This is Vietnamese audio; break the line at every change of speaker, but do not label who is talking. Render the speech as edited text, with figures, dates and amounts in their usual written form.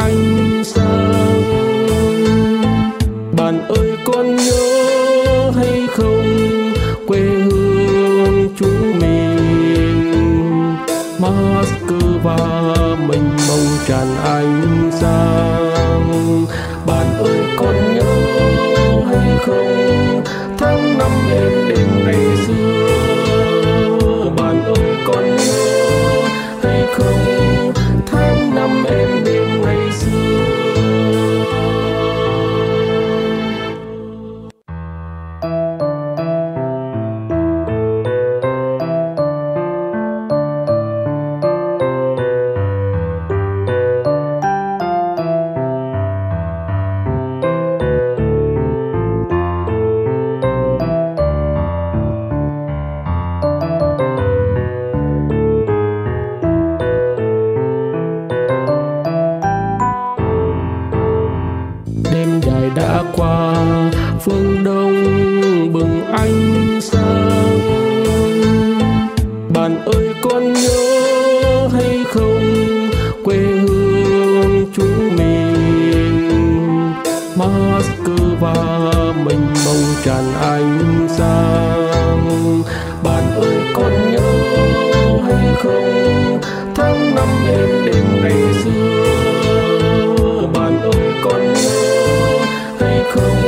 ánh sáng. Bạn ơi con nhớ hay không quê hương chúng mình, Moscow mênh mông tràn ánh sáng. Bạn ơi con nhớ hay không tháng năm êm đềm ngày xưa. Bạn ơi con nhớ hay không tháng năm êm đềm ngày xưa. Đêm dài đã qua, phương đông bừng ánh sáng. Bạn ơi con nhớ hay không quê hương chúng mình, Moscow mênh mông tràn ánh sáng. Bạn ơi con nhớ hay không tháng năm êm đềm ngày xưa. Bạn ơi con nhớ hay không